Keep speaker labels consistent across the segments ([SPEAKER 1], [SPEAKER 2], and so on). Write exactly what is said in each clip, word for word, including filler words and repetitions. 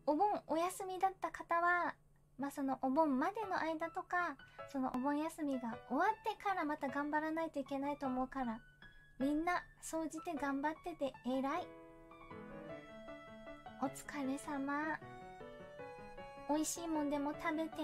[SPEAKER 1] お盆お休みだった方は、まあそのお盆までの間とか、そのお盆休みが終わってからまた頑張らないといけないと思うから、みんな総じて頑張ってて偉い。お疲れ様。おいしいもんでも食べて、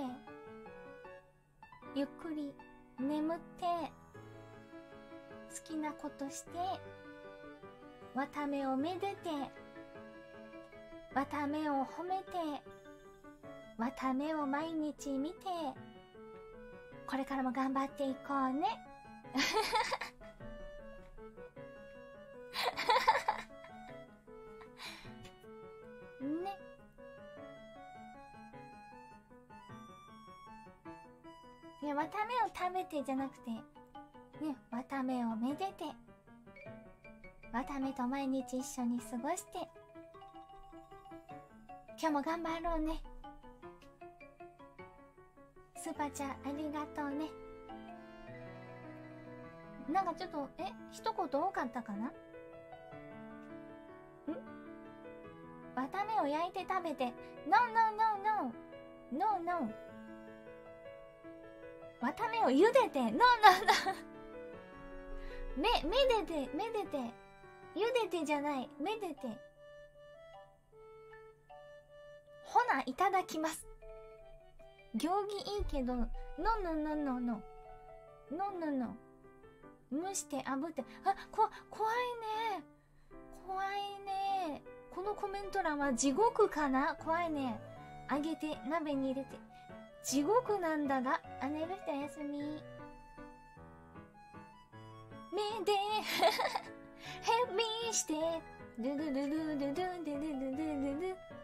[SPEAKER 1] ゆっくり眠って、好きなことして、わためをめでて、わためを褒めて、わためを毎日見て、これからも頑張っていこうね。ね。いや、わためを食べてじゃなくて、ね、わためをめでて、わためと毎日一緒に過ごして、今日も頑張ろうね。スーパーちゃんありがとうね。なんかちょっと、え、一言多かったかな？ん？わためを焼いて食べて、No, no, no, no, no, no. わためを茹でて、No, no, no. め、めでて、めでて。茹でてじゃない、めでて。ほな、いただきます。行儀いいけど、No, no, no, no, no. No, no, no. 蒸して炙って、あ、こ、怖いね。怖いね。このコメント欄は地獄かな？怖いね。揚げて、鍋に入れて。地獄なんだが、あ、寝る人おやすみ。めで、ヘビーして、ドゥドゥドゥドゥドゥドゥドゥドゥドゥドゥドゥ。